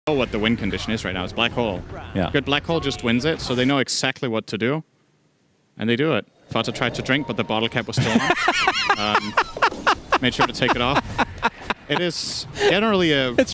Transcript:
know what the win condition is right now. It's black hole. Yeah. Good black hole just wins it, so they know exactly what to do, and they do it. Fata tried to drink, but the bottle cap was still on. Made sure to take it off. It is generally a